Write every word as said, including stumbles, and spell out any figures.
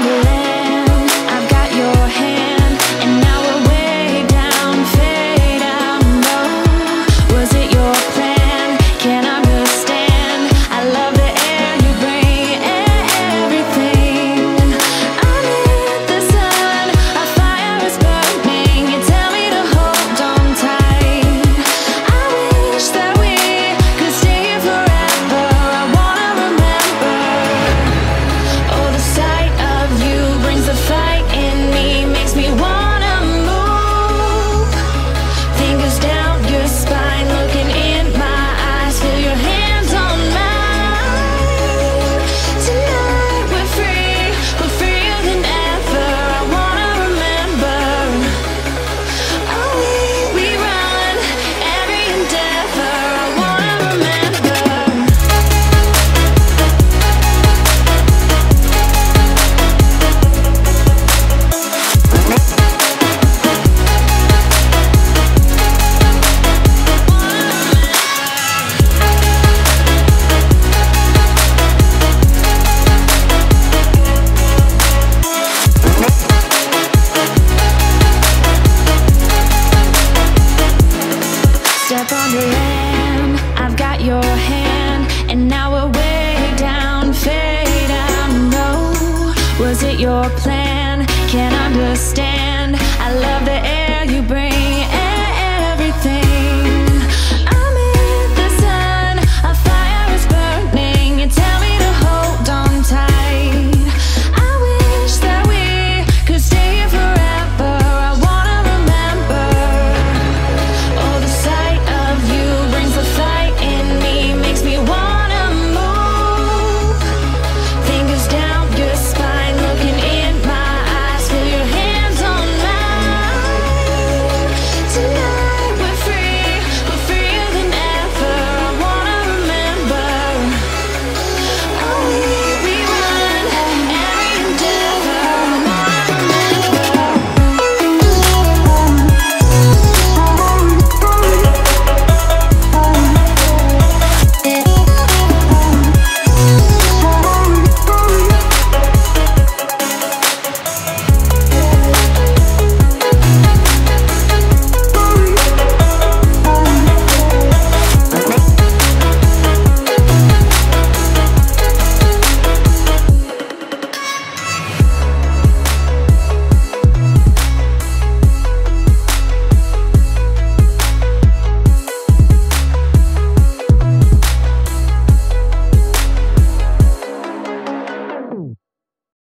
the land, I've got your hand, and now we're way down, fade out low. Was it your plan? Can't understand. I love the air you bring, everything. Underneath the sun, our fire is burning. You tell me to hold on tight. I wish that we could stay here forever. I wanna remember. Oh, the sight of you brings the fight in me, makes me wanna move. Fingers down your spine, looking in my eyes, feel your hands on mine. Tonight we're free, we're freer than ever. I wanna remember. Oh, we, we run every endeavor. I wanna remember. Step on the land, I've got your hand, and now we're way down, fade out. No, was it your plan? Can't understand.